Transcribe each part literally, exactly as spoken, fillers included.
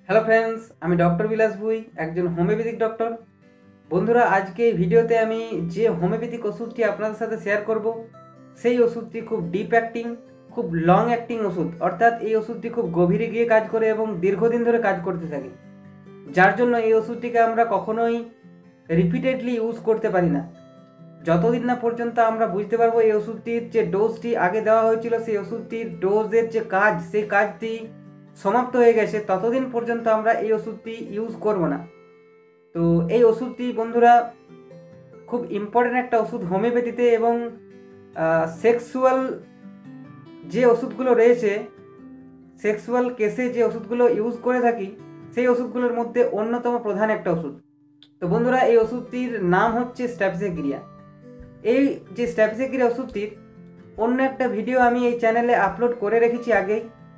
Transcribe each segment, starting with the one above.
Hello friends, আমি doctor বিলাস ভুই, একজন হোমিওপ্যাথিক ডক্টর। বন্ধুরা, আজকে এই ভিডিওতে আমি যে হোমিওপ্যাথিক ওষুধটি আপনাদের সাথে শেয়ার করব, সেই ওষুধটি খুব ডিপ অ্যাক্টিং, খুব লং অ্যাক্টিং ওষুধ। অর্থাৎ এই ওষুধটি খুব গভীরে গিয়ে কাজ করে এবং দীর্ঘদিন ধরে কাজ করতে থাকে, যার জন্য এই ওষুধটিকে আমরা কখনোই রিপিটেডলি ইউজ করতে পারি না। যতদিন না পর্যন্ত আমরা বুঝতে পারবো এই ওষুধটির যে ডোজটি আগে দেওয়া হয়েছিল, সেই ওষুধটির ডোজের যে কাজ, সেই কাজটি সমাপ্ত হয়ে গেছে, ততদিন পর্যন্ত আমরা এই ওষুধটি ইউজ করব না। তো এই ওষুধটি বন্ধুরা খুব ইম্পর্টেন্ট একটা ওষুধ হোমিওপ্যাথিতে, এবং সেক্সুয়াল যে ওষুধগুলো রয়েছে, সেক্সুয়াল কেসে যে ওষুধগুলো ইউজ করে থাকি, সেই ওষুধগুলোর মধ্যে অন্যতম প্রধান একটা ওষুধ। তো বন্ধুরা, এই ওষুধটির নাম হচ্ছে স্ট্র্যাপজেগ্রিয়া। এই যে স্ট্র্যাপজেগ্রিয়া ওষুধটির অন্য একটা ভিডিও আমি এই চ্যানেলে আপলোড করে রেখেছি আগেই।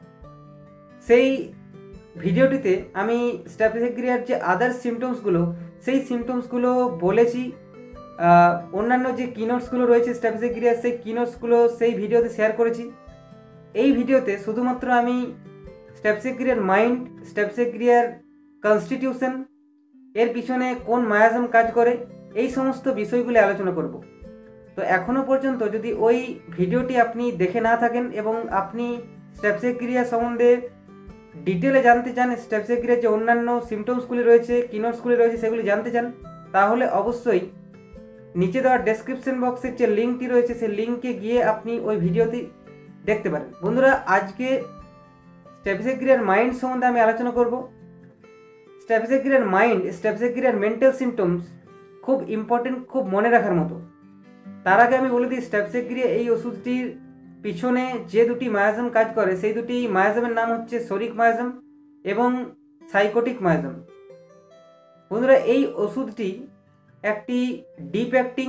সেই ভিডিওটিতে আমি স্ট্র্যাপজেগ্রিয়ার যে আদার সিমটমসগুলো, সেই সিমটমসগুলো বলেছি। অন্যান্য যে কিনোটসগুলো রয়েছে স্ট্র্যাপজেগ্রিয়ার, সেই কিনোটসগুলো সেই ভিডিওতে শেয়ার করেছি। এই ভিডিওতে শুধুমাত্র আমি স্ট্র্যাপজেগ্রিয়ার মাইন্ড, স্ট্র্যাপজেগ্রিয়ার কনস্টিটিউশন, এর পিছনে কোন মায়াজম কাজ করে, এই সমস্ত বিষয়গুলি আলোচনা করব। তো এখনও পর্যন্ত যদি ওই ভিডিওটি আপনি দেখে না থাকেন এবং আপনি স্ট্র্যাপজেগ্রিয়া সম্বন্ধে ডিটেলে জানতে চান, স্ট্র্যাপজেগ্রিয়ার যে অন্যান্য সিমটমসগুলি রয়েছে, কিনোটসগুলি রয়েছে, সেগুলি জানতে চান, তাহলে অবশ্যই নিচে দেওয়া ডেসক্রিপশন বক্সের যে লিঙ্কটি রয়েছে, সেই লিঙ্কে গিয়ে আপনি ওই ভিডিওটি দেখতে পারেন। বন্ধুরা, আজকে স্ট্র্যাপজেগ্রিয়ার মাইন্ড সম্বন্ধে আমি আলোচনা করব। স্ট্র্যাপজেগ্রিয়ার মাইন্ড, স্ট্র্যাপজেগ্রিয়ার মেন্টাল সিমটমস খুব ইম্পর্টেন্ট, খুব মনে রাখার মতো। তার আগে আমি বলে দিই, স্ট্র্যাপজেগ্রিয়া এই ওষুধটির পিছনে যে দুটি মায়াজম কাজ করে, সেই দুটি মায়াজমের নাম হচ্ছে শরিক মায়াজম এবং সাইকোটিক মায়াজম। বন্ধুরা, এই ওষুধটি একটি ডিপ অ্যাক্টিং,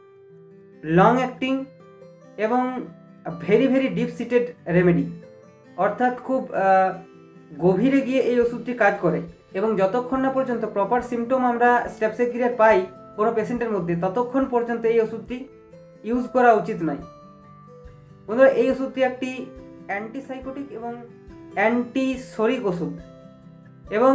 লং অ্যাক্টিং এবং very very deep seated remedy. অর্থাৎ খুব গভীরে গিয়ে এই ওষুধটি কাজ করে, এবং যতক্ষণ না পর্যন্ত প্রপার সিমটম আমরা স্ট্র্যাপজেগ্রিয়ার পাই কোনো পেশেন্টের মধ্যে, ততক্ষণ পর্যন্ত এই ওষুধটি ইউজ করা উচিত নয়। বন্ধুরা, এই ওষুধটি একটি অ্যান্টিসাইকোটিক এবং অ্যান্টিশরিক ওষুধ, এবং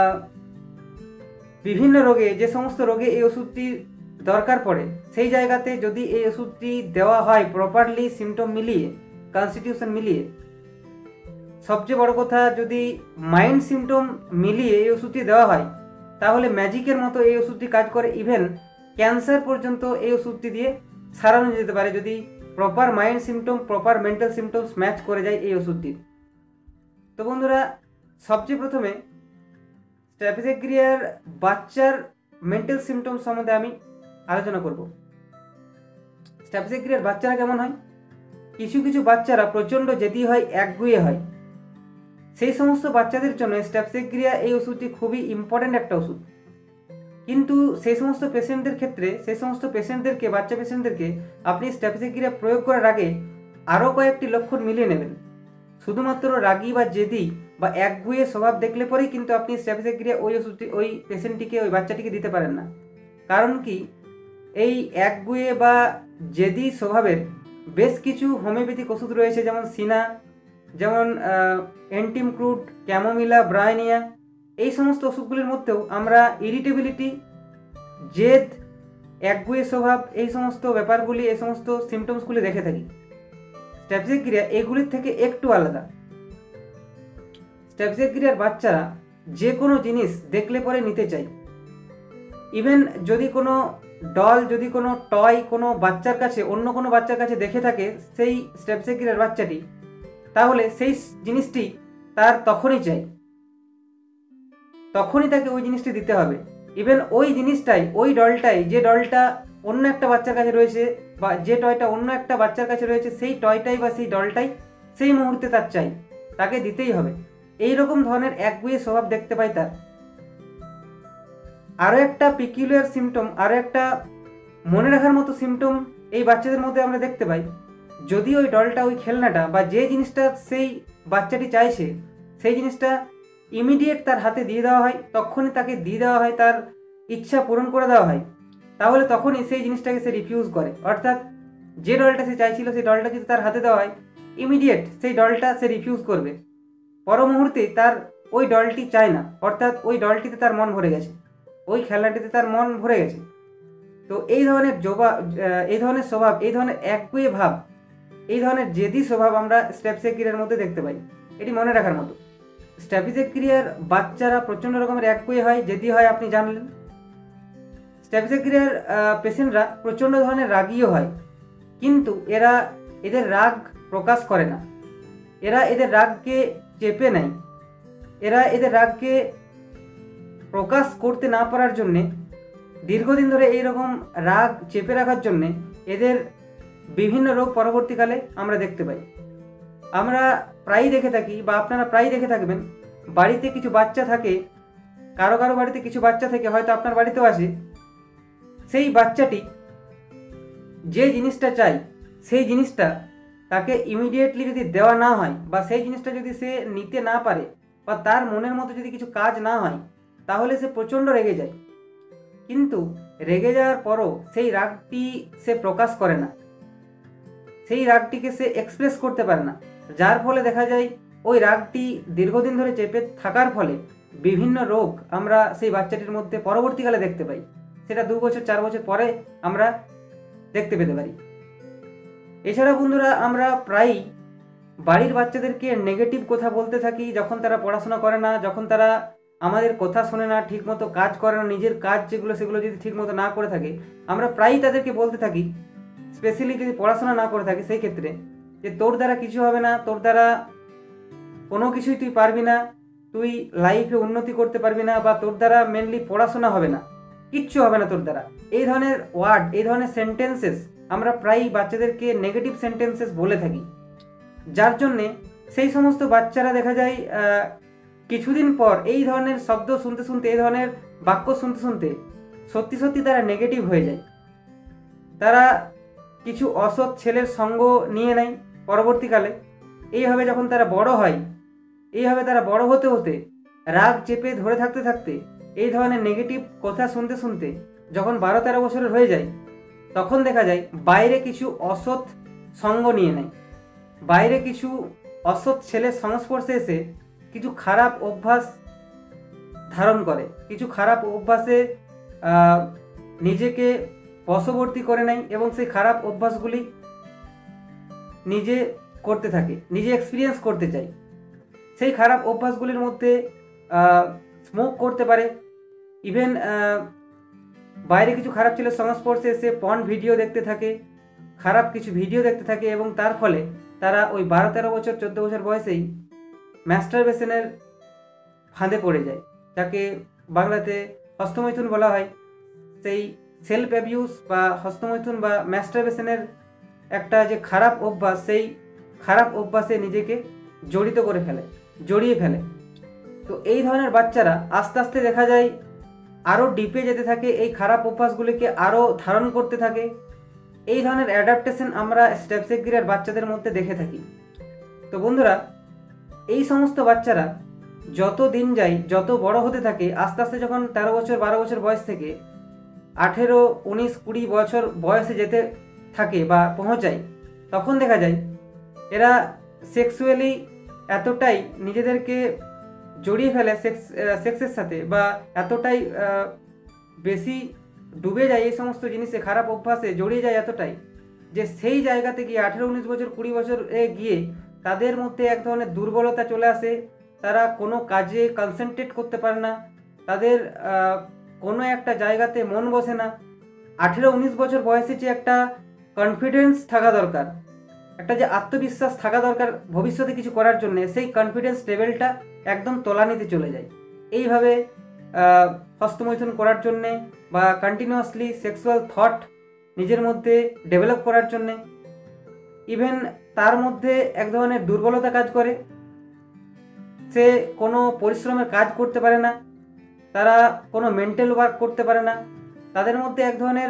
বিভিন্ন রোগে, যে সমস্ত রোগে এই ওষুধটি দরকার পড়ে, সেই জায়গাতে যদি এই ওষুধটি দেওয়া হয় প্রপারলি, সিমটম মিলিয়ে, কনস্টিটিউশন মিলিয়ে, সবচেয়ে বড় কথা, যদি মাইন্ড সিমটম মিলিয়ে এই ওষুধটি দেওয়া হয়, তাহলে ম্যাজিকের মতো এই ওষুধটি কাজ করে। ইভেন ক্যান্সার পর্যন্ত এই ওষুধটি দিয়ে সারানো যেতে পারে, যদি proper mind symptom, proper mental symptoms match করে যায় এই ওষুধটির। তো বন্ধুরা, সবচেয়ে প্রথমে স্ট্র্যাপজেগ্রিয়ার বাচ্চার মেন্টাল সিমটম সম্বন্ধে আমি আলোচনা করব। স্ট্র্যাপজেগ্রিয়ার বাচ্চারা কেমন হয়? কিছু কিছু বাচ্চারা প্রচণ্ড জেদি হয়, একগুঁয়ে হয়। সেই সমস্ত বাচ্চাদের জন্য স্ট্র্যাপজেগ্রিয়া এই ওষুধটি খুবই ইম্পর্ট্যান্ট একটা ওষুধ। কিন্তু সেই সমস্ত পেশেন্টদের ক্ষেত্রে, সেই সমস্ত পেশেন্টদেরকে, বাচ্চা পেশেন্টদেরকে আপনি স্ট্র্যাপজেগ্রিয়া প্রয়োগ করার আগে আরও কয়েকটি লক্ষণ মিলিয়ে নেবেন। শুধুমাত্র রাগী বা জেদি বা একগুঁয়ে স্বভাব দেখলে পরেই কিন্তু আপনি স্ট্র্যাপজেগ্রিয়া ওই ওষুধটি ওই পেশেন্টটিকে, ওই বাচ্চাটিকে দিতে পারেন না। কারণ কি, এই একগুঁয়ে বা জেদি স্বভাবের বেশ কিছু হোমিওপ্যাথিক ওষুধ রয়েছে, যেমন সিনা, যেমন এন্টিমক্রুট, ক্যামোমিলা, ব্রায়নিয়া। এই সমস্ত ওষুধগুলির মধ্যেও আমরা ইরিটেবিলিটি, জেদ, একগুঁয়ে স্বভাব, এই সমস্ত ব্যাপারগুলি, এই সমস্ত সিমটমসগুলি দেখে থাকি। স্ট্র্যাপজেগ্রিয়া এগুলির থেকে একটু আলাদা। স্ট্র্যাপজেগ্রিয়ার বাচ্চারা যে কোনো জিনিস দেখলে পরে নিতে চাই। ইভেন যদি কোনো ডল, যদি কোনো টয় কোনো বাচ্চার কাছে, অন্য কোনো বাচ্চার কাছে দেখে থাকে সেই স্ট্র্যাপজেগ্রিয়ার বাচ্চাটি, তাহলে সেই জিনিসটি তার তখনই চাই, তখনই তাকে ওই জিনিসটি দিতে হবে। ইভেন ওই জিনিসটাই, ওই ডলটাই, যে ডলটা অন্য একটা বাচ্চার কাছে রয়েছে, বা যে টয়টা অন্য একটা বাচ্চার কাছে রয়েছে, সেই টয়টাই বা সেই ডলটাই সেই মুহূর্তে তার চাই, তাকে দিতেই হবে। এই রকম ধরনের একগুঁয়ে স্বভাব দেখতে পাই তার। আরও একটা পিকুলিয়ার সিমটম, আরও একটা মনে রাখার মতো সিমটম এই বাচ্চাদের মধ্যে আমরা দেখতে পাই। যদি ওই ডলটা, ওই খেলনাটা বা যে জিনিসটা সেই বাচ্চাটি চাইছে, সেই জিনিসটা ইমিডিয়েট তার হাতে দিয়ে দেওয়া হয়, তখনই তাকে দিয়ে দেওয়া হয়, তার ইচ্ছা পূরণ করে দেওয়া হয়, তাহলে তখনই সেই জিনিসটাকে সে রিফিউজ করে। অর্থাৎ যে ডলটা সে চাইছিল, সেই ডলটা যদি তার হাতে দেওয়া হয়, ইমিডিয়েট সেই ডলটা সে রিফিউজ করবে। পর মুহূর্তে তার ওই ডলটি চায় না, অর্থাৎ ওই ডলটিতে তার মন ভরে গেছে, ওই খেলনাটিতে তার মন ভরে গেছে। তো এই ধরনের জবা এই ধরনের স্বভাব, এই ধরনের একগুঁয়ে ভাব, এই ধরনের জেদি স্বভাব আমরা স্ট্র্যাপিজেক্রিয়ার মধ্যে দেখতে পাই। এটি মনে রাখার মতো। স্ট্র্যাপিজেক্রিয়ার বাচ্চারা প্রচণ্ড রকমের একগুঁয়ে হয়, জেদি হয়, আপনি জানলেন। স্ট্র্যাপিজেক্রিয়ার পেশেন্টরা প্রচণ্ড ধরনের রাগীও হয়, কিন্তু এরা এদের রাগ প্রকাশ করে না, এরা এদের রাগকে চেপে নেয়। এরা এদের রাগকে প্রকাশ করতে না পারার জন্যে, দীর্ঘদিন ধরে এইরকম রাগ চেপে রাখার জন্যে এদের বিভিন্ন রোগ পরবর্তীকালে আমরা দেখতে পাই। আমরা প্রায়ই দেখে থাকি, বা আপনারা প্রায়ই দেখে থাকবেন, বাড়িতে কিছু বাচ্চা থাকে, কারো কারো বাড়িতে কিছু বাচ্চা থেকে, হয়তো আপনার বাড়িতেও আসে, সেই বাচ্চাটি যে জিনিসটা চাই সেই জিনিসটা তাকে ইমিডিয়েটলি যদি দেওয়া না হয়, বা সেই জিনিসটা যদি সে নিতে না পারে, বা তার মনের মতো যদি কিছু কাজ না হয়, তাহলে সে প্রচণ্ড রেগে যায়। কিন্তু রেগে যাওয়ার পরও সেই রাগটি সে প্রকাশ করে না, সেই রাগটিকে সে এক্সপ্রেস করতে পারে না, যার ফলে দেখা যায় ওই রাগটি দীর্ঘদিন ধরে চেপে থাকার ফলে বিভিন্ন রোগ আমরা সেই বাচ্চাটির মধ্যে পরবর্তীকালে দেখতে পাই। সেটা দু বছর চার বছর পরে আমরা দেখতে পেতে পারি। এছাড়া বন্ধুরা, আমরা প্রায়ই বাড়ির বাচ্চাদেরকে নেগেটিভ কথা বলতে থাকি, যখন তারা পড়াশোনা করে না, যখন তারা আমাদের কথা শোনে না, ঠিকমতো কাজ করে না, নিজের কাজ যেগুলো সেগুলো যদি ঠিকমতো না করে থাকে, আমরা প্রায়ই তাদেরকে বলতে থাকি, স্পেশালি যদি পড়াশোনা না করে থাকে সেই ক্ষেত্রে, যে তোর দ্বারা কিছু হবে না, তোর দ্বারা কোনো কিছুই তুই পারবি না, তুই লাইফে উন্নতি করতে পারবি না, বা তোর দ্বারা মেনলি পড়াশোনা হবে না, কিচ্ছু হবে না তোর দ্বারা। এই ধরনের ওয়ার্ড, এই ধরনের সেন্টেন্সেস আমরা প্রায়ই বাচ্চাদেরকে নেগেটিভ সেন্টেন্সেস বলে থাকি, যার জন্যে সেই সমস্ত বাচ্চারা দেখা যায় কিছুদিন পর এই ধরনের শব্দ শুনতে শুনতে, এই ধরনের বাক্য শুনতে শুনতে সত্যি সত্যি তারা নেগেটিভ হয়ে যায়। তারা কিছু অসৎ ছেলের সঙ্গ নিয়ে নেয় পরবর্তীকালে। এইভাবে যখন তারা বড় হয়, এইভাবে তারা বড় হতে হতে রাগ চেপে ধরে থাকতে থাকতে, এই ধরনের নেগেটিভ কথা শুনতে শুনতে যখন বারো তেরো বছরের হয়ে যায়, তখন দেখা যায় বাইরে কিছু অসৎ সঙ্গ নিয়ে নেয়, বাইরে কিছু অসৎ ছেলের সংস্পর্শে এসে কিছু খারাপ অভ্যাস ধারণ করে, কিছু খারাপ অভ্যাসে নিজেকে বশবর্তী করে নেয়, এবং সেই খারাপ অভ্যাসগুলি নিজে করতে থাকে, নিজে এক্সপিরিয়েন্স করতে চায়। সেই খারাপ অভ্যাসগুলির মধ্যে স্মোক করতে পারে, ইভেন বাইরে কিছু খারাপ ছেলের সংস্পর্শে এসে পর্ন ভিডিও দেখতে থাকে, খারাপ কিছু ভিডিও দেখতে থাকে, এবং তার ফলে তারা ওই বারো তেরো বছর চোদ্দো বছর বয়সেই ম্যাস্টারবেশনের ফাঁদে পড়ে যায়, যাকে বাংলাতে হস্তমৈথুন বলা হয়। সেই সেলফ অ্যাবিউজ বা হস্তমৈথুন বা ম্যাস্টারবেশনের একটা যে খারাপ অভ্যাস, সেই খারাপ অভ্যাসে নিজেকে জড়িত করে ফেলে, জড়িয়ে ফেলে। তো এই ধরনের বাচ্চারা আস্তে আস্তে দেখা যায় আরও ডিপে যেতে থাকে, এই খারাপ অভ্যাসগুলিকে আরও ধারণ করতে থাকে। এই ধরনের অ্যাডাপ্টেশন আমরা স্ট্র্যাপিজেক্রিয়ার বাচ্চাদের মধ্যে দেখে থাকি। তো বন্ধুরা, এই সমস্ত বাচ্চারা যত দিন যায়, যত বড় হতে থাকে, আস্তে আস্তে যখন তেরো বছর বারো বছর বয়স থেকে আঠেরো উনিশ কুড়ি বছর বয়সে যেতে থাকে বা পৌঁছায়, তখন দেখা যায় এরা সেক্সুয়ালি এতটাই নিজেদেরকে জড়িয়ে ফেলে সেক্স সেক্সের সাথে, বা এতটাই বেশি ডুবে যায় এই সমস্ত জিনিসে, খারাপ অভ্যাসে জড়িয়ে যায় এতটাই, যে সেই জায়গাতে গিয়ে আঠেরো উনিশ বছর কুড়ি বছরে গিয়ে তাদের মধ্যে এক ধরনের দুর্বলতা চলে আসে। তারা কোনো কাজে কনসেন্ট্রেট করতে পারে না, তাদের কোনো একটা জায়গাতে মন বসে না। আঠেরো উনিশ বছর বয়সে যে একটা কনফিডেন্স থাকা দরকার, একটা যে আত্মবিশ্বাস থাকা দরকার ভবিষ্যতে কিছু করার জন্য, সেই কনফিডেন্স লেভেলটা একদম তলানিতে চলে যায়। এইভাবে হস্তমৈথুন করার জন্যে, বা কন্টিনিউয়াসলি সেক্সুয়াল থট নিজের মধ্যে ডেভেলপ করার জন্যে, ইভেন তার মধ্যে এক ধরনের দুর্বলতা কাজ করে। সে কোনো পরিশ্রমের কাজ করতে পারে না, তারা কোনো মেন্টাল ওয়ার্ক করতে পারে না, তাদের মধ্যে এক ধরনের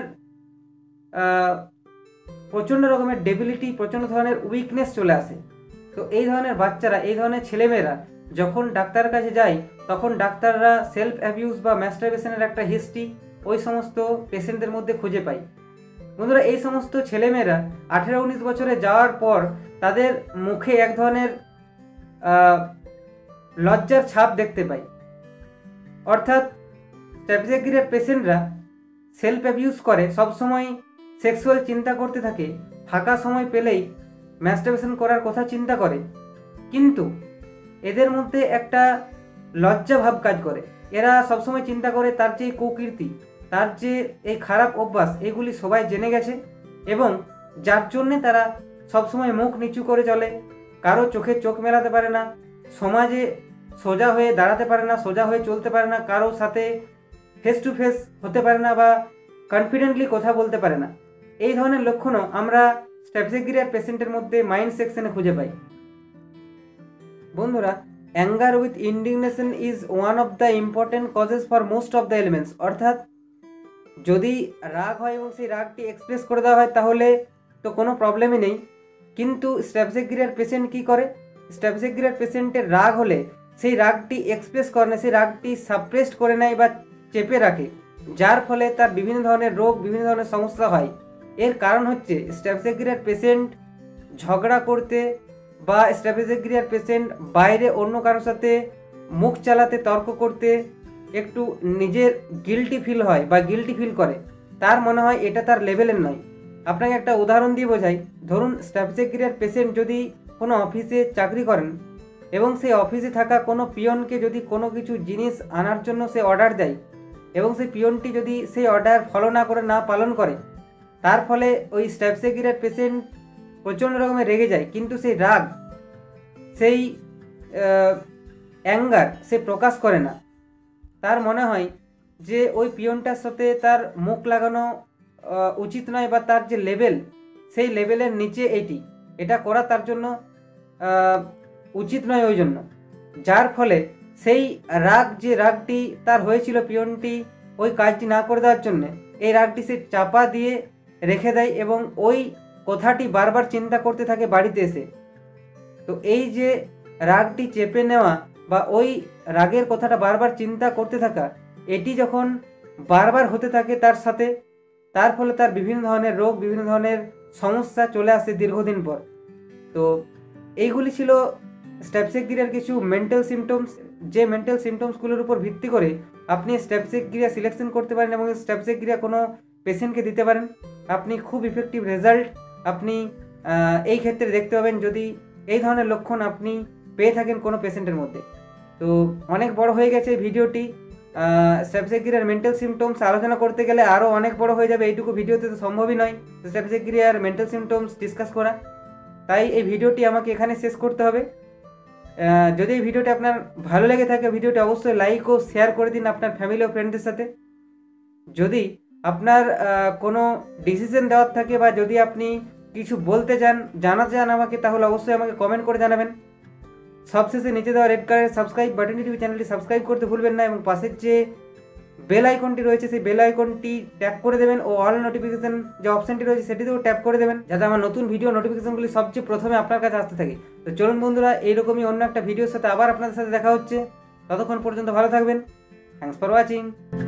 প্রচণ্ড রকমের ডেবিলিটি, প্রচণ্ড ধরনের উইকনেস চলে আসে। তো এই ধরনের বাচ্চারা, এই ধরনের ছেলেমেয়েরা যখন ডাক্তারের কাছে যায়, তখন ডাক্তাররা সেলফ অ্যাবিউজ বা ম্যাস্টারবেশনের একটা হিস্ট্রি ওই সমস্ত পেশেন্টদের মধ্যে খুঁজে পায়। বন্ধুরা, এই সমস্ত ছেলেমেয়েরা আঠেরো উনিশ বছরে যাওয়ার পর তাদের মুখে এক ধরনের লজ্জার ছাপ দেখতে পাই। অর্থাৎ স্ট্র্যাপিজেক পেশেন্টরা সেলফ অ্যাবিউজ করে, সবসময় সেক্সুয়াল চিন্তা করতে থাকে, ফাঁকা সময় পেলেই ম্যাস্টারবেশন করার কথা চিন্তা করে, কিন্তু এদের মধ্যে একটা লজ্জা ভাব কাজ করে। এরা সবসময় চিন্তা করে তার যে কুকীর্তি, তার যে এই খারাপ অভ্যাস, এগুলি সবাই জেনে গেছে এবং যার জন্যে তারা সবসময় মুখ নিচু করে চলে, কারো চোখে চোখ মেলাতে পারে না, সমাজে সোজা হয়ে দাঁড়াতে পারে না, সোজা হয়ে চলতে পারে না, কারোর সাথে ফেস টু ফেস হতে পারে না বা কনফিডেন্টলি কথা বলতে পারে না। এই ধরনের লক্ষণও আমরা স্ট্র্যাপিজেক পেশেন্টের মধ্যে মাইন্ড সেকশনে খুঁজে পাই। বন্ধুরা, anger with indignation is one of the important causes for most of the elements. অর্থাৎ যদি রাগ হয় এবং সেই রাগটি এক্সপ্রেস করে দেওয়া হয় তাহলে তো কোনো প্রবলেমই নেই, কিন্তু স্ট্র্যাপিজেক পেশেন্ট কী করে, স্ট্র্যাপিজেক পেশেন্টের রাগ হলে সেই রাগটি এক্সপ্রেস করে না, সেই রাগটি সাপ্রেসড করে নেয় বা চেপে রাখে, যার ফলে তার বিভিন্ন ধরনের রোগ, বিভিন্ন ধরনের সমস্যা হয়। এর কারণ হচ্ছে স্ট্র্যাপিজেক পেশেন্ট ঝগড়া করতে বা স্ট্র্যাপিজেক পেশেন্ট বাইরে অন্য কারোর সাথে মুখ চালাতে, তর্ক করতে একটু নিজের গিল্টি ফিল হয় বা গিল্টি ফিল করে, তার মনে হয় এটা তার লেভেলের নয়। আপনাকে একটা উদাহরণ দিয়ে বোঝাই। ধরুন স্ট্র্যাপিজেক পেশেন্ট যদি কোনো অফিসে চাকরি করেন এবং সেই অফিসে থাকা কোনো পিয়নকে যদি কোনো কিছু জিনিস আনার জন্য সে অর্ডার দেয় এবং সেই পিয়নটি যদি সেই অর্ডার ফলো না করে, না পালন করে, তার ফলে ওই স্ট্র্যাপিজেক পেশেন্ট প্রচণ্ড রকমের রেগে যায়, কিন্তু সেই রাগ, সেই অ্যাঙ্গার সে প্রকাশ করে না। তার মনে হয় যে ওই পিয়নটার সাথে তার মুখ লাগানো উচিত নয় বা তার যে লেভেল, সেই লেভেলের নিচে এটি, এটা করা তার জন্য উচিত নয় ওই জন্য, যার ফলে সেই রাগ, যে রাগটি তার হয়েছিল পিয়নটি ওই কাজটি না করে দেওয়ার জন্যে, এই রাগটি সে চাপা দিয়ে রেখে দেয় এবং ওই কথাটি বারবার চিন্তা করতে থাকে বাড়িতে এসে। তো এই যে রাগটি চেপে নেওয়া বা ওই রাগের কথাটা বারবার চিন্তা করতে থাকা, এটি যখন বারবার হতে থাকে তার সাথে, তার ফলে তার বিভিন্ন ধরনের রোগ, বিভিন্ন ধরনের সমস্যা চলে আসে দীর্ঘদিন পর। তো এইগুলি ছিল স্ট্র্যাপিজেক কিছু মেন্টাল সিমটমস, যে মেন্টাল সিমটমসগুলোর উপর ভিত্তি করে আপনি স্ট্র্যাপিজেক সিলেকশন করতে পারেন এবং স্ট্র্যাপিজেক কোনো পেশেন্টকে দিতে পারেন। আপনি খুব ইফেক্টিভ রেজাল্ট আপনি এই ক্ষেত্রে দেখতে পাবেন যদি এই ধরনের লক্ষণ আপনি পেয়ে থাকেন কোনো পেশেন্টের মধ্যে। তো অনেক বড় হয়ে গেছে ভিডিওটি, স্ট্র্যাপিজেক মেন্টাল সিমটমস আলোচনা করতে গেলে আরও অনেক বড় হয়ে যাবে, এইটুকু ভিডিওতে তো সম্ভবই নয় স্ট্র্যাপিজেক আর মেন্টাল সিমটমস ডিসকাস করা, তাই এই ভিডিওটি আমাকে এখানে শেষ করতে হবে। যদি এই ভিডিওটি আপনার ভালো লেগে থাকে, ভিডিওটি অবশ্যই লাইক ও শেয়ার করে দিন আপনার ফ্যামিলি ও ফ্রেন্ডদের সাথে। যদি আপনার কোনো ডিসিশন দেওয়ার থাকে বা যদি আপনি কিছু বলতে চান, জানাতে চান আমাকে, তাহলে অবশ্যই আমাকে কমেন্ট করে জানাবেন। সবশেষে নিচে দেওয়া রেড কালারের সাবস্ক্রাইব বাটন টিভি চ্যানেলটি সাবস্ক্রাইব করতে ভুলবেন না এবং পাশের যে বেল আইকনটি রয়েছে সেই বেল আইকনটি ট্যাপ করে দেবেন ও অল নোটিফিকেশন যে অপশনটি রয়েছে সেটিতেও ট্যাপ করে দেবেন, যাতে আমার নতুন ভিডিও নোটিফিকেশনগুলি সবচেয়ে প্রথমে আপনার কাছে আসতে থাকে। তো চলুন বন্ধুরা, এইরকমই অন্য একটা ভিডিওর সাথে আবার আপনাদের সাথে দেখা হচ্ছে। ততক্ষণ পর্যন্ত ভালো থাকবেন। Thanks for watching.